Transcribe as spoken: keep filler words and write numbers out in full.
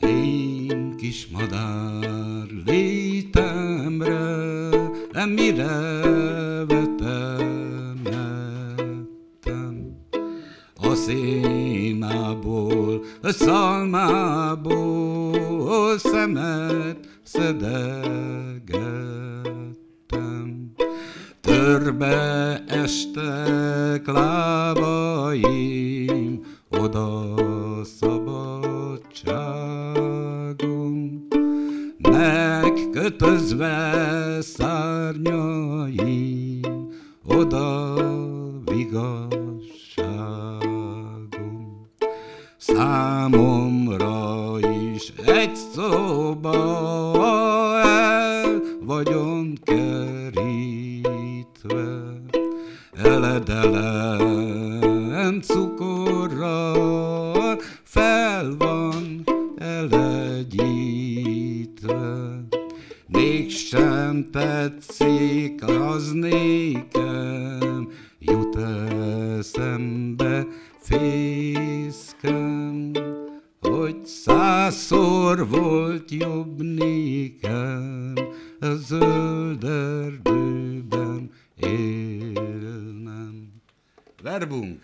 Én kis madár létemre, mire vetemettem? A szénából, a szalmából szemet szedegettem. Törbe estek lábaim, oda szabadságon, megkötözve szárnyaim, oda vigasságon. Számomra is egy szoba, el vagyon kerítve, eledelen cukorral fel van elegyítve. Mégsem tetszik az nékem, jut eszembe fészkem, hogy százszor volt jobb nékem a zöld erdőben élnem. Verbunk!